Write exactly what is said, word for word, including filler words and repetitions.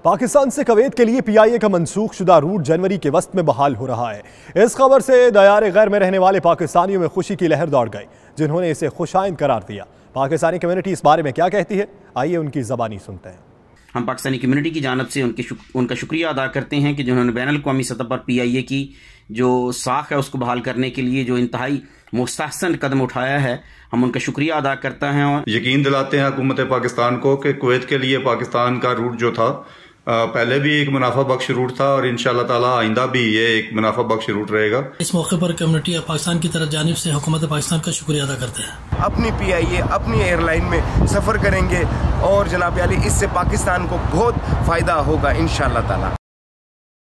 पाकिस्तान से कुवैत के लिए पीआईए का मनसूख शुदा रूट जनवरी के वस्त में बहाल हो रहा है। इस खबर से दयार गैर में रहने वाले पाकिस्तानियों में खुशी की लहर दौड़ गई, जिन्होंने इसे खुशाइंद करार दिया। पाकिस्तानी कम्युनिटी इस बारे में क्या कहती है, आइए उनकी ज़बानी सुनते हैं। हम पाकिस्तानी कम्युनिटी की जानब से उनके शुक, उनका शुक्रिया अदा करते हैं कि जिन्होंने बैनुल अक़वामी सतह पर पीआईए की जो साख है उसको बहाल करने के लिए जो इंतहाई मुस्तहसन कदम उठाया है, हम उनका शुक्रिया अदा करते हैं और यकीन दिलाते हैं हुकूमत पाकिस्तान को कि कुवैत के लिए पाकिस्तान का रूट जो था पहले भी एक मुनाफा बख्श रूट था और इंशाअल्लाह ताला आइंदा भी ये एक मुनाफा बख्श रूट रहेगा। इस मौके पर कम्युनिटी पाकिस्तान की तरफ जानिब से हुकूमत पाकिस्तान का शुक्रिया अदा करते हैं। अपनी पीआईए अपनी एयरलाइन में सफर करेंगे और जनाब याली इससे पाकिस्तान को बहुत फायदा होगा इंशाअल्लाह ताला।